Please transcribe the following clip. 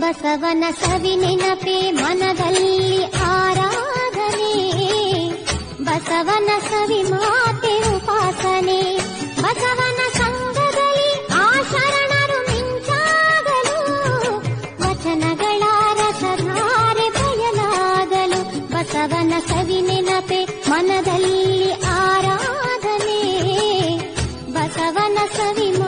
ಬಸವನ ಸವಿ ನೆನಪೆ ಮನದಲ್ಲಿ ಆರಾಧನೆ, ಬಸವನ ಸವಿ ಮಾತೆ ಉಪಾಸನೆ, ಬಸವನ ಸಂಘದಲ್ಲಿ ಆ ಶರಣರು ಮಿಂಚಾಗಲು, ವಚನಗಳ ರಸಧಾರೆ ಬಯಲಾಗಲು, ಬಸವನ ಸವಿ ನೆನಪೆ ಮನದಲ್ಲಿ ಆರಾಧನೆ, ಬಸವನ ಸವಿ